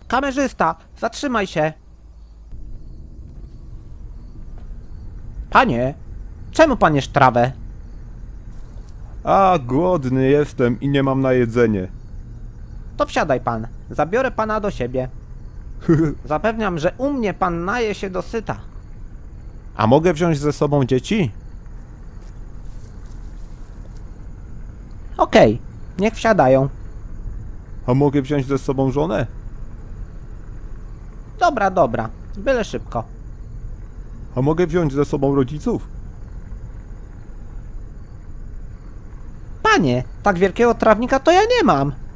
Kamerzysta, zatrzymaj się! Panie, czemu pan jesz trawę? A, głodny jestem i nie mam na jedzenie. To wsiadaj pan, zabiorę pana do siebie. Zapewniam, że u mnie pan naje się dosyta. A mogę wziąć ze sobą dzieci? Okej, niech wsiadają. A mogę wziąć ze sobą żonę? Dobra, dobra, byle szybko. A mogę wziąć ze sobą rodziców? Panie, tak wielkiego trawnika to ja nie mam.